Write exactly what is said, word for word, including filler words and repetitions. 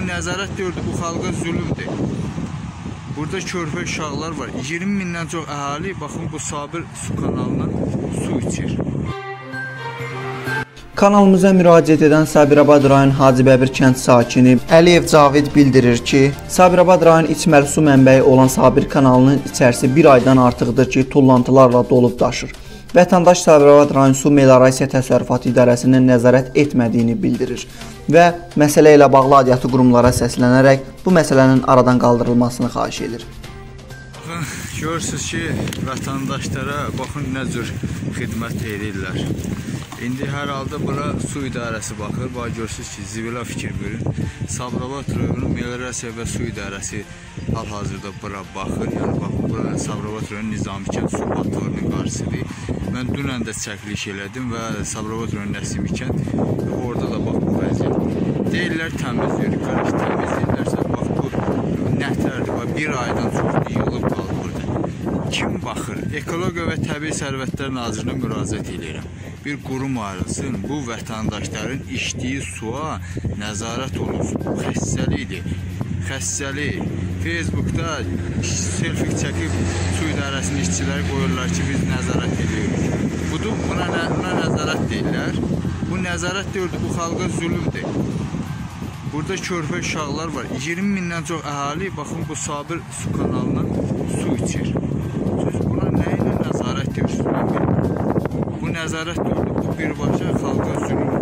nəzarət deyildi, bu xalqa zülümdür. Burada körpə uşaqlar var. iyirmi mindən çox əhali, baxın, bu Sabir su kanalından su içir. Kanalımıza müraciət edən Sabirabad rayon Hacıbəbir kənd sakini Əliyev Cavid bildirir ki, Sabirabad rayon içməli su mənbəyi olan Sabir kanalının içərisi bir aydan artıqdır ki, tullantılarla dolub daşır. Vətəndaş Sabirabad rayon Su Meliorasiya Təsərrüfatı İdarəsinin nəzarət etmədiyini bildirir və məsələ ilə bağlı aidiyyatı qurumlara səslənərək bu məsələnin aradan qaldırılmasını xahiş edir. Görürsünüz ki, vətəndaşlara baxın nə cür xidmət edirlər. İndi hər halda bura su idarəsi baxır. Bax, görürsünüz ki, zibilə fikir verin. Sabirabad rayonu Meliorasiya və Su İdarəsi hal-hazırda bura baxır. Yəni, baxın, bura Sabirabad rayonu Nizamikənd su batırının qarşısıdır. Mən dünən də çəkiliş elədim və Sabirabad rayonu Nəsimikənd, orada da bax, bu vəziyyət. Deyirlər, təmizləyir, qarşı təmizləyirlərsə, bax, bu nətərdir, bax, bir aydan çoxdur, yığılıb qalır burada. Kim baxır? Ekologiya və Təbii Sərvətlər Nazirinə müraciət edirəm. Bir qurum ayrılsın, bu vətəndaşların içdiyi suya nəzarət olunsun. Bu xəstəlikdir. Xəstəlik. Facebookda selfie çəkib su idarəsinin işçiləri qoyurlar ki, biz nəzarət ediyoruz. Budur, buna, nə, buna nəzarət deyirlər. Bu nəzarət deyildi, bu xalqa zülümdür. Burada körpə uşaqlar var. iyirmi mindən çox əhali, baxın, bu Sabir su kanalından su içir. Siz buna nə ilə nəzarət ediyorsunuz? Bu nəzarət deyildi, bu birbaşa xalqa zülümdür.